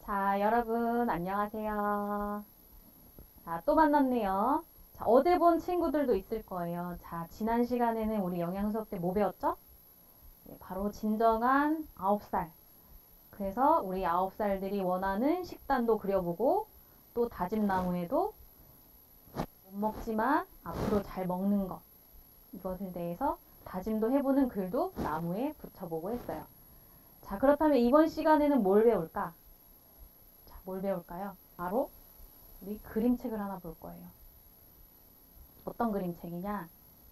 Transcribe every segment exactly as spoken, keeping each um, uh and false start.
자, 여러분, 안녕하세요. 자, 또 만났네요. 자, 어제 본 친구들도 있을 거예요. 자, 지난 시간에는 우리 영양 수업 때 뭐 배웠죠? 네, 바로 진정한 아홉 살. 그래서 우리 아홉 살들이 원하는 식단도 그려보고, 또 다진 나무에도 못 먹지만 앞으로 잘 먹는 것. 이것에 대해서 다짐도 해보는 글도 나무에 붙여보고 했어요. 자, 그렇다면 이번 시간에는 뭘 배울까? 자, 뭘 배울까요? 바로 우리 그림책을 하나 볼 거예요. 어떤 그림책이냐?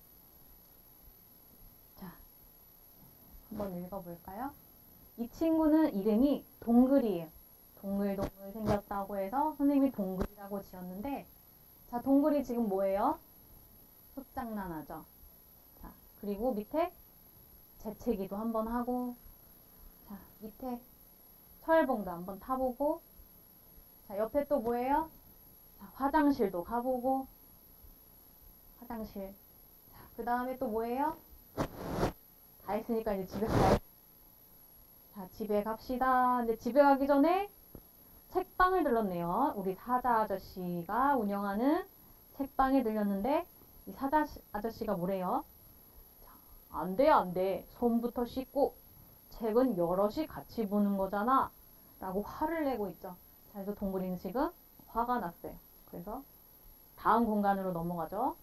자, 한번 읽어볼까요? 이 친구는 이름이 동글이에요. 동글동글 생겼다고 해서 선생님이 동글이라고 지었는데, 자, 동글이 지금 뭐예요? 흙장난하죠. 자, 그리고 밑에 재채기도 한번 하고, 자, 밑에 철봉도 한번 타보고, 자, 옆에 또 뭐예요? 자, 화장실도 가보고, 화장실. 자, 그 다음에 또 뭐예요? 다 했으니까 이제 집에 가야. 자, 집에 갑시다. 근데 집에 가기 전에 책방을 들렀네요. 우리 사자 아저씨가 운영하는 책방에 들렸는데, 이 사자 아저씨가 뭐래요? 자, 안 돼, 안 돼. 손부터 씻고 책은 여럿이 같이 보는 거잖아. 라고 화를 내고 있죠. 자, 그래서 동굴이는 지금 화가 났어요. 그래서 다음 공간으로 넘어가죠.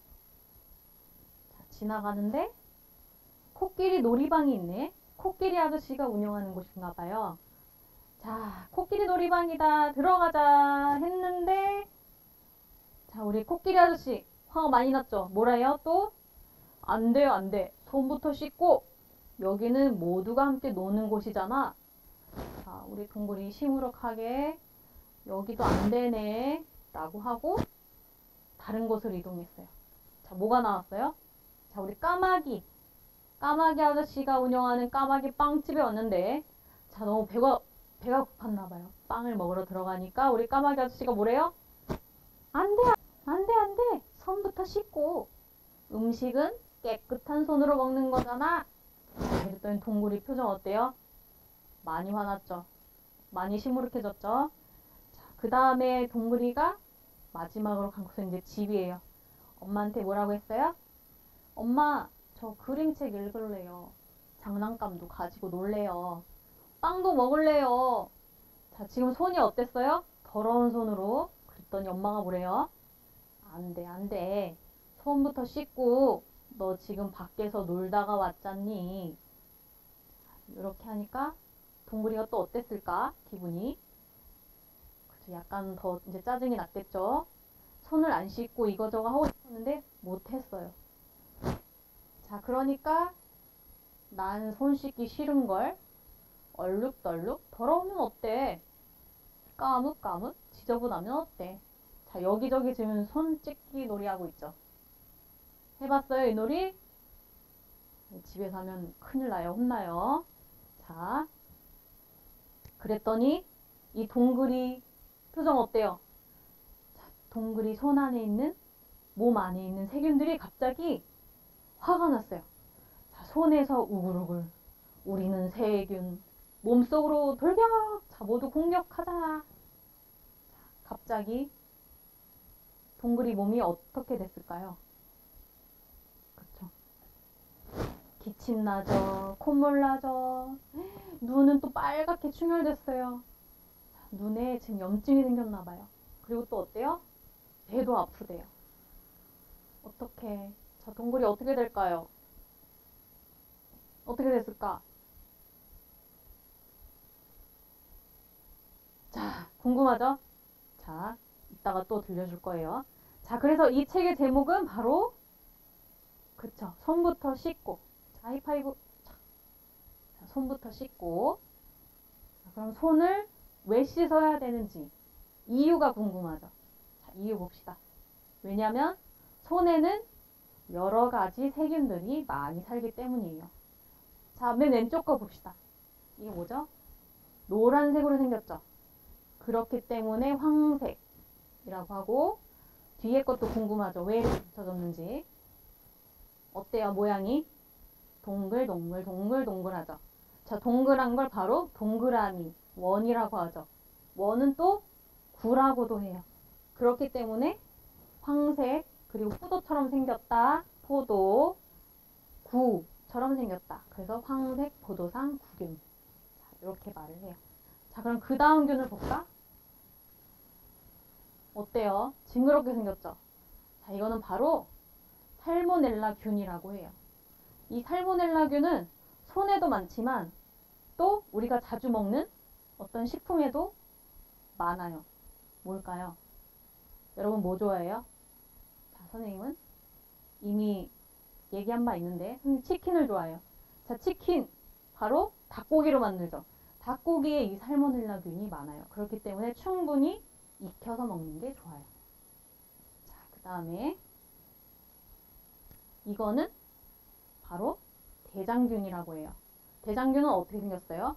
자, 지나가는데 코끼리 놀이방이 있네. 코끼리 아저씨가 운영하는 곳인가 봐요. 자, 코끼리 놀이방이다. 들어가자 했는데, 자, 우리 코끼리 아저씨 화가 많이 났죠. 뭐래요? 또? 안 돼요, 안 돼. 손부터 씻고 여기는 모두가 함께 노는 곳이잖아. 자, 우리 동굴이 시무룩하게 여기도 안 되네 라고 하고 다른 곳으로 이동했어요. 자, 뭐가 나왔어요? 자, 우리 까마귀 까마귀 아저씨가 운영하는 까마귀 빵집에 왔는데, 자, 너무 배가 배가 고팠나 봐요. 빵을 먹으러 들어가니까 우리 까마귀 아저씨가 뭐래요? 안 돼, 안 돼, 안 돼. 손부터 씻고 음식은 깨끗한 손으로 먹는 거잖아. 자, 그랬더니 동굴이 표정 어때요? 많이 화났죠. 많이 시무룩해졌죠. 자, 그 다음에 동굴이가 마지막으로 간 곳은 이제 집이에요. 엄마한테 뭐라고 했어요? 엄마, 저 그림책 읽을래요. 장난감도 가지고 놀래요. 빵도 먹을래요. 자, 지금 손이 어땠어요? 더러운 손으로. 그랬더니 엄마가 뭐래요? 안 돼, 안 돼. 손부터 씻고 너 지금 밖에서 놀다가 왔잖니. 이렇게 하니까 동굴이가 또 어땠을까? 기분이. 그래서 약간 더 이제 짜증이 났겠죠. 손을 안 씻고 이거저거 하고 싶었는데 못했어요. 자, 그러니까 난 손 씻기 싫은걸. 얼룩덜룩 더러우면 어때? 까뭇까뭇 지저분하면 어때? 자, 여기저기 지금 손 찢기 놀이하고 있죠. 해봤어요, 이 놀이? 집에서 하면 큰일 나요. 혼나요. 자, 그랬더니 이 동글이 표정 어때요? 자, 동글이 손 안에 있는, 몸 안에 있는 세균들이 갑자기 화가 났어요. 자, 손에서 우글우글 우리는 세균, 몸속으로 돌격! 자, 모두 공격하자. 자, 갑자기 동글이 몸이 어떻게 됐을까요? 그쵸? 기침 나죠. 콧물 나죠. 눈은 또 빨갛게 충혈됐어요. 눈에 지금 염증이 생겼나 봐요. 그리고 또 어때요? 배도 아프대요. 어떻게? 자, 동글이 어떻게 될까요? 어떻게 됐을까? 자, 궁금하죠? 자, 이따가 또 들려줄 거예요. 자, 그래서 이 책의 제목은 바로, 그쵸, 손부터 씻고. 자, 하이파이브. 자, 손부터 씻고. 자, 그럼 손을 왜 씻어야 되는지 이유가 궁금하죠? 자, 이유 봅시다. 왜냐면 손에는 여러 가지 세균들이 많이 살기 때문이에요. 자, 맨 왼쪽 거 봅시다. 이게 뭐죠? 노란색으로 생겼죠? 그렇기 때문에 황색이라고 하고, 뒤에 것도 궁금하죠? 왜 이렇게 붙여졌는지. 어때요, 모양이? 동글동글 동글동글하죠? 자, 동글한 걸 바로 동그라미, 원이라고 하죠. 원은 또 구라고도 해요. 그렇기 때문에 황색, 그리고 포도처럼 생겼다. 포도, 구처럼 생겼다. 그래서 황색 포도상 구균. 자, 이렇게 말을 해요. 자, 그럼 그 다음 균을 볼까? 어때요? 징그럽게 생겼죠? 자, 이거는 바로 살모넬라 균이라고 해요. 이 살모넬라 균은 손에도 많지만 또 우리가 자주 먹는 어떤 식품에도 많아요. 뭘까요? 여러분 뭐 좋아해요? 자, 선생님은 이미 얘기한 바 있는데 선생님 치킨을 좋아해요. 자, 치킨 바로 닭고기로 만들죠. 닭고기에 이 살모넬라균이 많아요. 그렇기 때문에 충분히 익혀서 먹는 게 좋아요. 자, 그 다음에 이거는 바로 대장균이라고 해요. 대장균은 어떻게 생겼어요?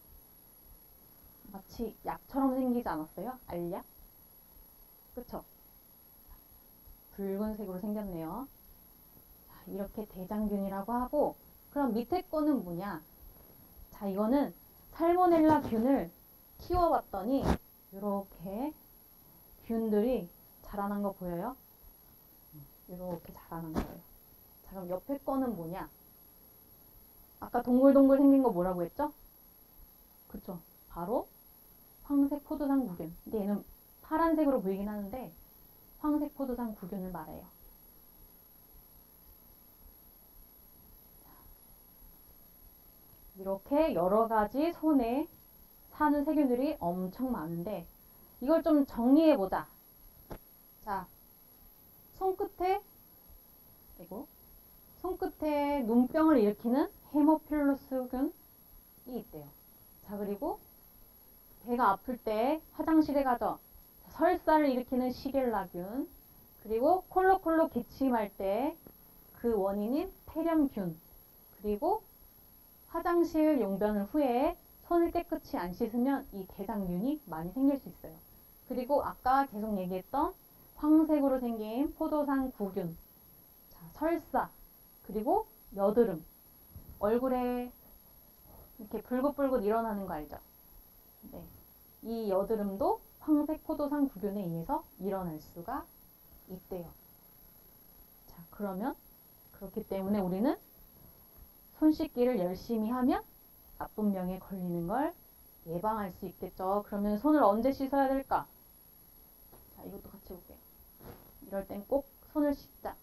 마치 약처럼 생기지 않았어요? 알약? 그쵸? 붉은색으로 생겼네요. 자, 이렇게 대장균이라고 하고, 그럼 밑에 거는 뭐냐? 자, 이거는 살모넬라 균을 키워봤더니 이렇게 균들이 자라난 거 보여요? 이렇게 자라난 거예요. 자, 그럼 옆에 거는 뭐냐? 아까 동글동글 생긴 거 뭐라고 했죠? 그쵸? 바로 황색 포도상 구균. 근데 얘는 파란색으로 보이긴 하는데 황색 포도상 구균을 말해요. 이렇게 여러 가지 손에 사는 세균들이 엄청 많은데 이걸 좀 정리해보자. 자, 손끝에 그리고 손끝에 눈병을 일으키는 헤모필러스균이 있대요. 자, 그리고 배가 아플 때 화장실에 가죠. 설사를 일으키는 시겔라균, 그리고 콜록콜록 기침할 때 그 원인인 폐렴균, 그리고 화장실 용변을 후에 손을 깨끗이 안 씻으면 이 대장균이 많이 생길 수 있어요. 그리고 아까 계속 얘기했던 황색으로 생긴 포도상 구균, 자, 설사, 그리고 여드름, 얼굴에 이렇게 불긋불긋 일어나는 거 알죠? 네. 이 여드름도 황색 포도상 구균에 의해서 일어날 수가 있대요. 자, 그러면 그렇기 때문에 우리는 손 씻기를 열심히 하면 나쁜 병에 걸리는 걸 예방할 수 있겠죠. 그러면 손을 언제 씻어야 될까? 자, 이것도 같이 볼게요. 이럴 땐 꼭 손을 씻자.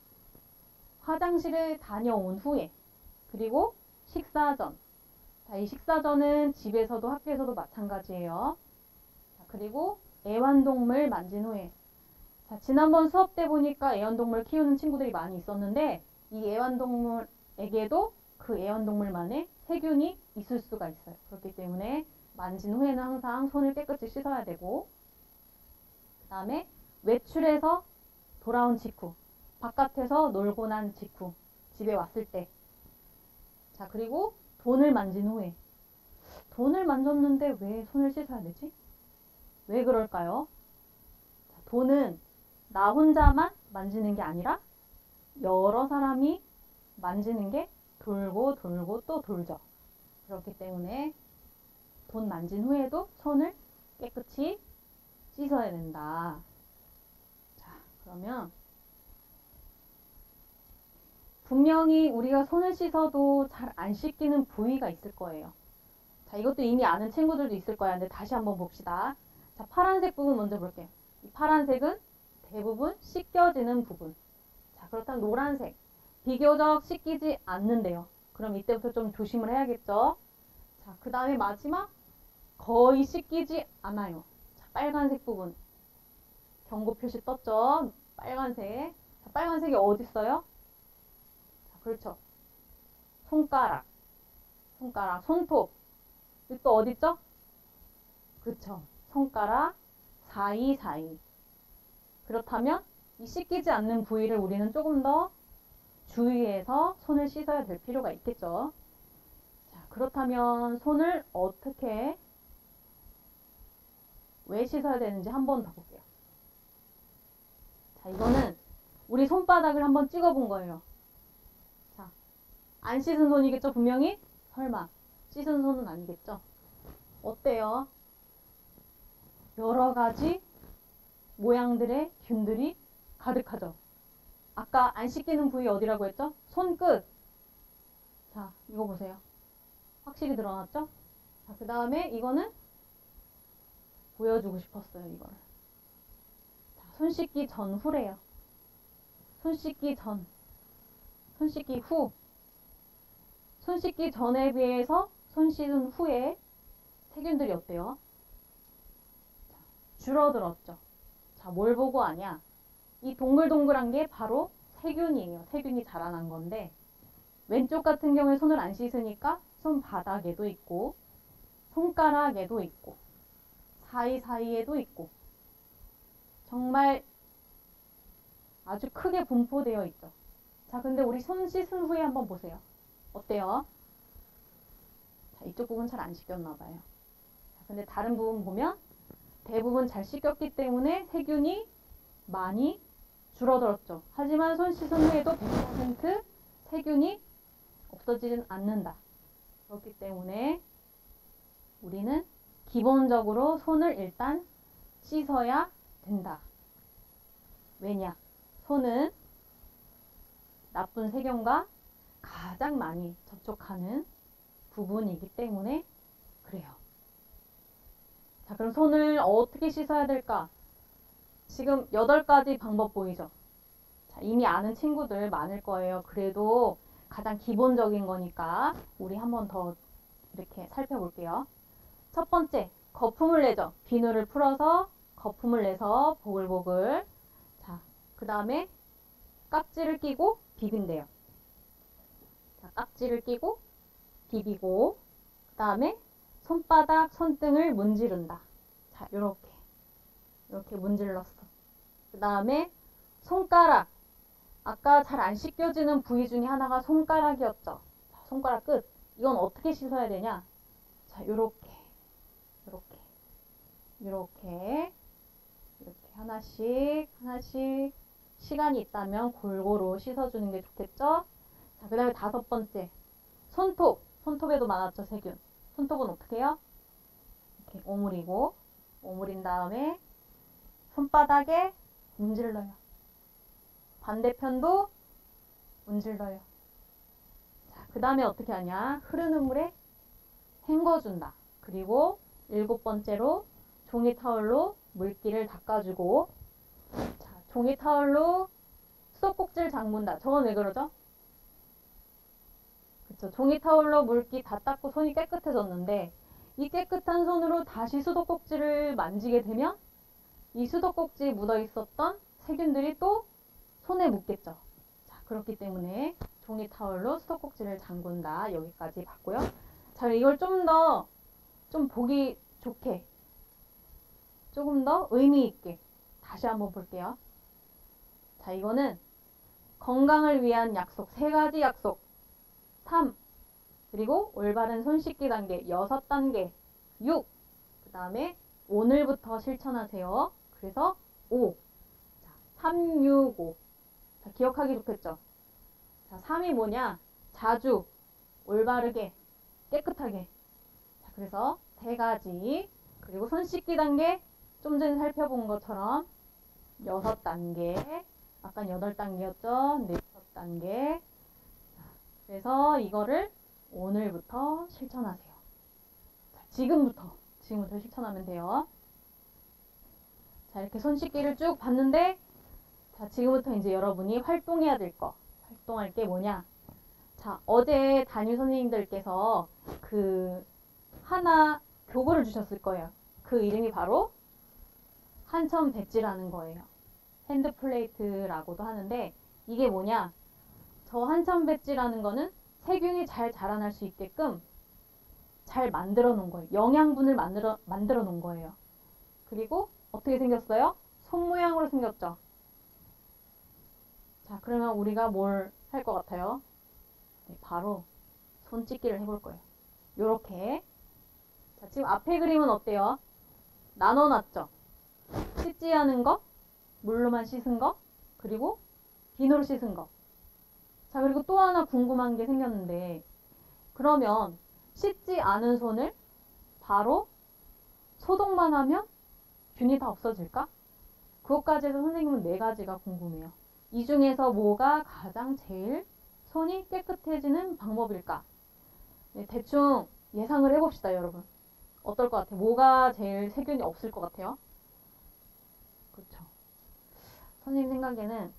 화장실을 다녀온 후에, 그리고 식사 전. 자, 이 식사 전은 집에서도 학교에서도 마찬가지예요. 자, 그리고 애완동물 만진 후에. 자, 지난번 수업 때 보니까 애완동물 키우는 친구들이 많이 있었는데 이 애완동물에게도 그 애완동물만의 세균이 있을 수가 있어요. 그렇기 때문에 만진 후에는 항상 손을 깨끗이 씻어야 되고, 그 다음에 외출해서 돌아온 직후, 바깥에서 놀고 난 직후, 집에 왔을 때. 자, 그리고 돈을 만진 후에. 돈을 만졌는데 왜 손을 씻어야 되지? 왜 그럴까요? 자, 돈은 나 혼자만 만지는 게 아니라 여러 사람이 만지는 게 돌고 돌고 또 돌죠. 그렇기 때문에 돈 만진 후에도 손을 깨끗이 씻어야 된다. 자, 그러면 분명히 우리가 손을 씻어도 잘 안 씻기는 부위가 있을 거예요. 자, 이것도 이미 아는 친구들도 있을 거야. 근데 다시 한번 봅시다. 자, 파란색 부분 먼저 볼게요. 이 파란색은 대부분 씻겨지는 부분. 자, 그렇다면 노란색. 비교적 씻기지 않는데요. 그럼 이때부터 좀 조심을 해야겠죠. 자, 그 다음에 마지막. 거의 씻기지 않아요. 자, 빨간색 부분. 경고 표시 떴죠. 빨간색. 자, 빨간색이 어디 있어요? 자, 그렇죠. 손가락. 손가락. 손톱. 또 어디 있죠? 그쵸. 손가락 사이사이. 그렇다면 이 씻기지 않는 부위를 우리는 조금 더 주의해서 손을 씻어야 될 필요가 있겠죠. 자, 그렇다면 손을 어떻게, 왜 씻어야 되는지 한 번 더 볼게요. 자, 이거는 우리 손바닥을 한번 찍어본 거예요. 자, 안 씻은 손이겠죠, 분명히? 설마 씻은 손은 아니겠죠? 어때요? 여러 가지 모양들의 균들이 가득하죠. 아까 안 씻기는 부위 어디라고 했죠? 손끝. 자, 이거 보세요. 확실히 드러났죠? 자, 그 다음에 이거는 보여주고 싶었어요, 이거를. 자, 손 씻기 전후래요. 손 씻기 전, 손 씻기 후. 손 씻기 전에 비해서 손 씻은 후에 세균들이 어때요? 자, 줄어들었죠. 자, 뭘 보고 아냐? 이 동글동글한 게 바로 세균이에요. 세균이 자라난 건데, 왼쪽 같은 경우에 손을 안 씻으니까 손바닥에도 있고, 손가락에도 있고, 사이사이에도 있고, 정말 아주 크게 분포되어 있죠. 자, 근데 우리 손 씻은 후에 한번 보세요. 어때요? 자, 이쪽 부분 잘 안 씻겼나 봐요. 자, 근데 다른 부분 보면 대부분 잘 씻겼기 때문에 세균이 많이 줄어들었죠. 하지만 손 씻은 후에도 백 퍼센트 세균이 없어지진 않는다. 그렇기 때문에 우리는 기본적으로 손을 일단 씻어야 된다. 왜냐? 손은 나쁜 세균과 가장 많이 접촉하는 부분이기 때문에 그래요. 자, 그럼 손을 어떻게 씻어야 될까? 지금 여덟 가지 방법 보이죠? 자, 이미 아는 친구들 많을 거예요. 그래도 가장 기본적인 거니까 우리 한 번 더 이렇게 살펴볼게요. 첫 번째, 거품을 내죠. 비누를 풀어서 거품을 내서 보글보글. 자, 그 다음에 깍지를 끼고 비빈대요. 자, 깍지를 끼고 비비고, 그 다음에 손바닥, 손등을 문지른다. 자, 요렇게. 이렇게 문질렀어. 그 다음에 손가락. 아까 잘 안 씻겨지는 부위 중에 하나가 손가락이었죠. 자, 손가락 끝. 이건 어떻게 씻어야 되냐? 자, 요렇게. 요렇게. 요렇게. 이렇게 하나씩, 하나씩. 시간이 있다면 골고루 씻어주는 게 좋겠죠? 자, 그 다음에 다섯 번째. 손톱. 손톱에도 많았죠, 세균. 손톱은 어떻게 해요? 이렇게 오므리고, 오므린 다음에 손바닥에 문질러요. 반대편도 문질러요. 자, 그 다음에 어떻게 하냐? 흐르는 물에 헹궈준다. 그리고 일곱 번째로 종이 타월로 물기를 닦아주고, 자, 종이 타월로 수도꼭지를 잠근다. 저건 왜 그러죠? 그쵸. 종이 타월로 물기 다 닦고 손이 깨끗해졌는데, 이 깨끗한 손으로 다시 수도꼭지를 만지게 되면 이 수도꼭지에 묻어 있었던 세균들이 또 손에 묻겠죠. 자, 그렇기 때문에 종이 타월로 수도꼭지를 잠근다. 여기까지 봤고요. 자, 이걸 좀 더 좀 보기 좋게, 조금 더 의미 있게 다시 한번 볼게요. 자, 이거는 건강을 위한 약속, 세 가지 약속. 삼, 그리고 올바른 손 씻기 단계, 여섯 단계. 육, 그 다음에 오늘부터 실천하세요. 그래서 오. 자, 삼, 육, 오. 자, 기억하기 좋겠죠? 자, 삼이 뭐냐? 자주, 올바르게, 깨끗하게. 자, 그래서 세 가지. 그리고 손 씻기 단계, 좀 전에 살펴본 것처럼 여섯 단계. 아까 여덟 단계였죠? 네, 여섯 단계. 자, 그래서 이거를 오늘부터 실천하세요. 자, 지금부터, 지금부터 실천하면 돼요. 자, 이렇게 손 씻기를 쭉 봤는데, 자, 지금부터 이제 여러분이 활동해야 될 거. 활동할 게 뭐냐? 자, 어제 담임 선생님들께서 그 하나 교구를 주셨을 거예요. 그 이름이 바로 한천 배지라는 거예요. 핸드플레이트라고도 하는데, 이게 뭐냐? 저 한천 배지라는 거는 세균이 잘 자라날 수 있게끔 잘 만들어 놓은 거예요. 영양분을 만들어, 만들어 놓은 거예요. 그리고 어떻게 생겼어요? 손 모양으로 생겼죠? 자, 그러면 우리가 뭘 할 것 같아요? 네, 바로 손짓기를 해볼 거예요. 요렇게. 자, 지금 앞에 그림은 어때요? 나눠놨죠? 씻지 않은 거, 물로만 씻은 거, 그리고 비누로 씻은 거. 자, 그리고 또 하나 궁금한 게 생겼는데, 그러면 씻지 않은 손을 바로 소독만 하면 균이 다 없어질까? 그것까지 해서 선생님은 네 가지가 궁금해요. 이 중에서 뭐가 가장 제일 손이 깨끗해지는 방법일까? 네, 대충 예상을 해봅시다, 여러분. 어떨 것 같아요? 뭐가 제일 세균이 없을 것 같아요? 그렇죠. 선생님 생각에는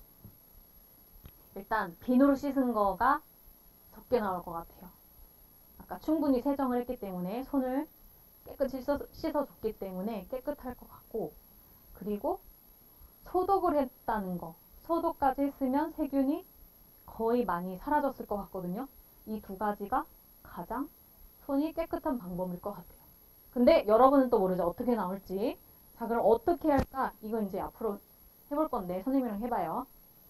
일단 비누로 씻은 거가 적게 나올 것 같아요. 아까 충분히 세정을 했기 때문에 손을 깨끗이 씻어, 씻어줬기 때문에 깨끗할 것 같고, 그리고 소독을 했다는 거, 소독까지 했으면 세균이 거의 많이 사라졌을 것 같거든요. 이 두 가지가 가장 손이 깨끗한 방법일 것 같아요. 근데 여러분은 또 모르죠. 어떻게 나올지. 자, 그럼 어떻게 할까? 이건 이제 앞으로 해볼 건데 선생님이랑 해봐요.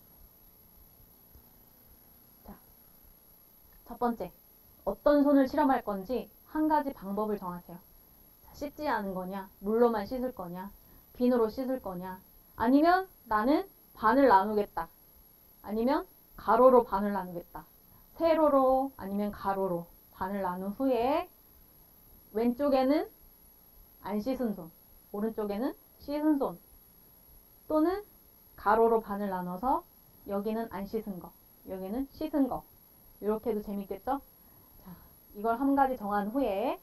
자, 첫 번째. 어떤 손을 실험할 건지 한 가지 방법을 정하세요. 자, 씻지 않은 거냐? 물로만 씻을 거냐? 비누로 씻을 거냐? 아니면 나는 반을 나누겠다. 아니면 가로로 반을 나누겠다. 세로로 아니면 가로로 반을 나눈 후에 왼쪽에는 안 씻은 손, 오른쪽에는 씻은 손, 또는 가로로 반을 나눠서 여기는 안 씻은 거, 여기는 씻은 거. 이렇게 해도 재밌겠죠? 자, 이걸 한 가지 정한 후에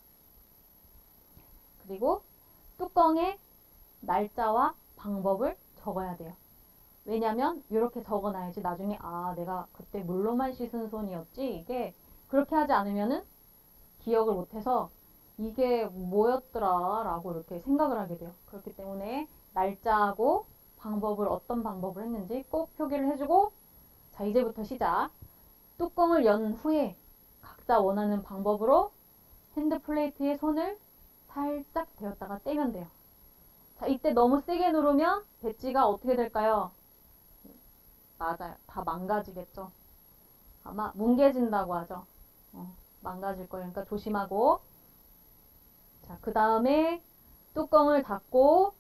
그리고 뚜껑에 날짜와 방법을 적어야 돼요. 왜냐면 이렇게 적어놔야지 나중에 아 내가 그때 물로만 씻은 손이었지, 이게 그렇게 하지 않으면은 기억을 못해서 이게 뭐였더라 라고 이렇게 생각을 하게 돼요. 그렇기 때문에 날짜하고 방법을 어떤 방법을 했는지 꼭 표기를 해주고, 자 이제부터 시작. 뚜껑을 연 후에 각자 원하는 방법으로 핸드 플레이트에 손을 살짝 대었다가 떼면 돼요. 자 이때 너무 세게 누르면 배지가 어떻게 될까요? 맞아요. 다 망가지겠죠. 아마 뭉개진다고 하죠. 어, 망가질 거예요. 그러니까 조심하고. 자, 그 다음에 뚜껑을 닫고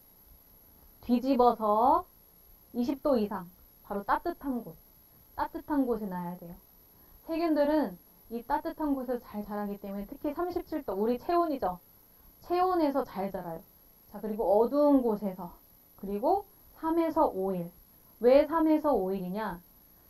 뒤집어서 이십 도 이상, 바로 따뜻한 곳, 따뜻한 곳에 놔야 돼요. 세균들은 이 따뜻한 곳에서 잘 자라기 때문에 특히 삼십칠 도, 우리 체온이죠. 체온에서 잘 자라요. 자, 그리고 어두운 곳에서, 그리고 삼에서 오 일. 왜 삼에서 오 일이냐?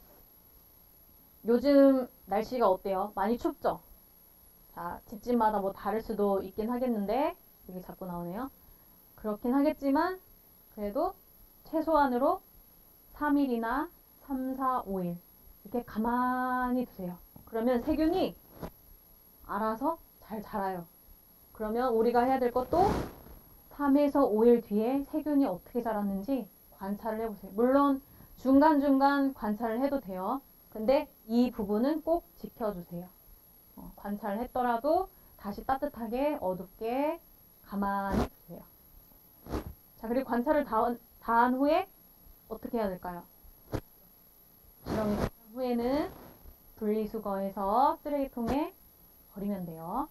요즘 날씨가 어때요? 많이 춥죠? 자, 집집마다 뭐 다를 수도 있긴 하겠는데, 여기 자꾸 나오네요. 그렇긴 하겠지만, 그래도 최소한으로 삼 일이나 삼, 사, 오 일. 이렇게 가만히 두세요. 그러면 세균이 알아서 잘 자라요. 그러면 우리가 해야 될 것도 삼에서 오 일 뒤에 세균이 어떻게 자랐는지 관찰을 해보세요. 물론 중간중간 관찰을 해도 돼요. 근데 이 부분은 꼭 지켜주세요. 어, 관찰을 했더라도 다시 따뜻하게 어둡게 가만히 두세요. 자, 그리고 관찰을 다 한 후에 어떻게 해야 될까요? 지렁이 다 후에는 분리수거해서 쓰레기통에 버리면 돼요.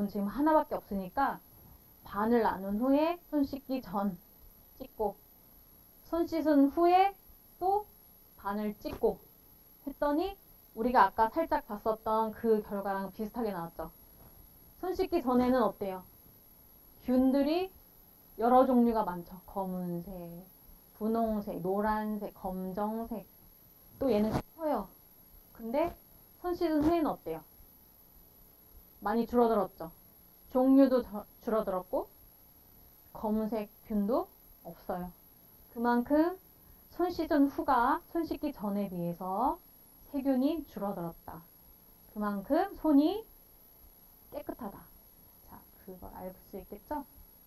방법은 지금 하나밖에 없으니까 반을 나눈 후에 손 씻기 전 찍고 손 씻은 후에 또 반을 찍고 했더니 우리가 아까 살짝 봤었던 그 결과랑 비슷하게 나왔죠. 손 씻기 전에는 어때요? 균들이 여러 종류가 많죠. 검은색, 분홍색, 노란색, 검정색. 또 얘는 커요. 근데 손 씻은 후에는 어때요? 많이 줄어들었죠. 종류도 줄어들었고 검은색 균도 없어요. 그만큼 손 씻은 후가 손 씻기 전에 비해서 세균이 줄어들었다. 그만큼 손이 깨끗하다. 자, 그걸 알 수 있겠죠?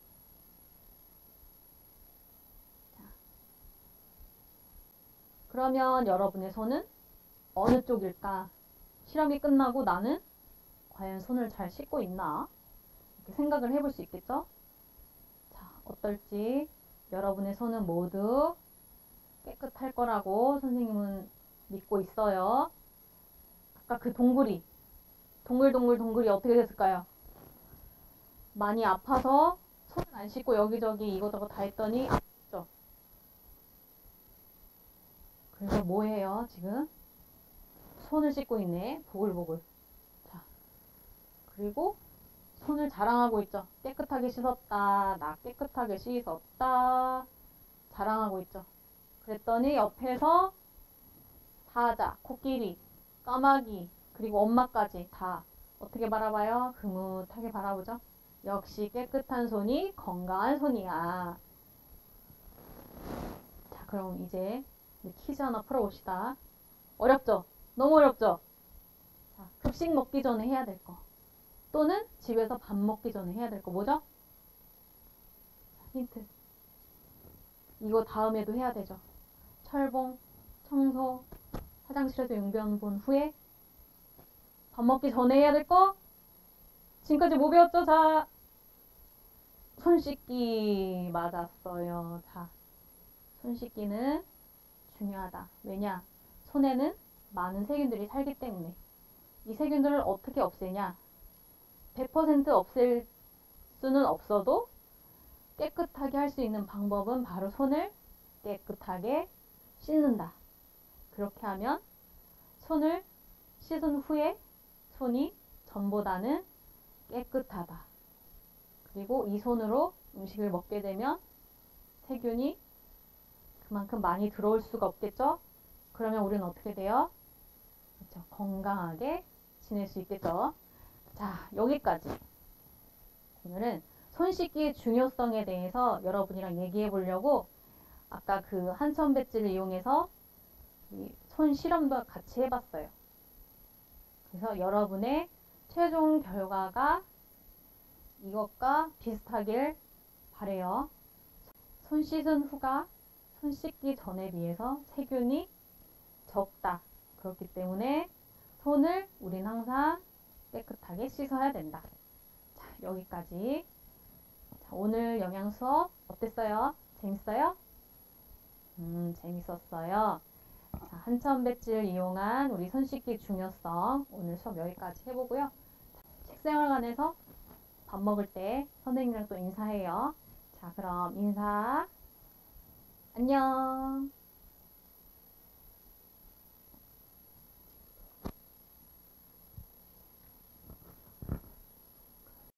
자, 그러면 여러분의 손은 어느 쪽일까? 실험이 끝나고 나는 과연 손을 잘 씻고 있나? 이렇게 생각을 해볼 수 있겠죠? 자, 어떨지 여러분의 손은 모두 깨끗할 거라고 선생님은 믿고 있어요. 아까 그 동굴이 동글동글 동글이 어떻게 됐을까요? 많이 아파서 손을 안 씻고 여기저기 이것저것 다 했더니 아팠죠. 그래서 뭐 해요 지금? 손을 씻고 있네. 보글보글. 자, 그리고 손을 자랑하고 있죠. 깨끗하게 씻었다. 나 깨끗하게 씻었다. 자랑하고 있죠. 그랬더니 옆에서 사자, 코끼리, 까마귀, 그리고 엄마까지 다 어떻게 바라봐요? 흐뭇하게 바라보죠. 역시 깨끗한 손이 건강한 손이야. 자, 그럼 이제 퀴즈 하나 풀어봅시다. 어렵죠? 너무 어렵죠? 자, 급식 먹기 전에 해야 될 거. 또는 집에서 밥 먹기 전에 해야 될 거 뭐죠? 힌트. 이거 다음에도 해야 되죠. 철봉, 청소, 화장실에서 용변 본 후에 밥 먹기 전에 해야 될 거? 지금까지 뭐 배웠죠? 자, 손 씻기 맞았어요. 자, 손 씻기는 중요하다. 왜냐? 손에는 많은 세균들이 살기 때문에. 이 세균들을 어떻게 없애냐? 백 퍼센트 없앨 수는 없어도 깨끗하게 할 수 있는 방법은 바로 손을 깨끗하게 씻는다. 그렇게 하면 손을 씻은 후에 손이 전보다는 깨끗하다. 그리고 이 손으로 음식을 먹게 되면 세균이 그만큼 많이 들어올 수가 없겠죠? 그러면 우리는 어떻게 돼요? 그렇죠. 건강하게 지낼 수 있겠죠? 자, 여기까지. 오늘은 손 씻기의 중요성에 대해서 여러분이랑 얘기해 보려고 아까 그 한천 배지를 이용해서 손 실험도 같이 해봤어요. 그래서 여러분의 최종 결과가 이것과 비슷하길 바래요. 손 씻은 후가 손 씻기 전에 비해서 세균이 적다. 그렇기 때문에 손을 우린 항상 깨끗하게 씻어야 된다. 자, 여기까지. 자, 오늘 영양 수업 어땠어요? 재밌어요? 음, 재밌었어요. 자, 한천 배지를 이용한 우리 손 씻기 중요성 오늘 수업 여기까지 해보고요. 식생활관에서 밥 먹을 때 선생님이랑 또 인사해요. 자, 그럼 인사. 안녕.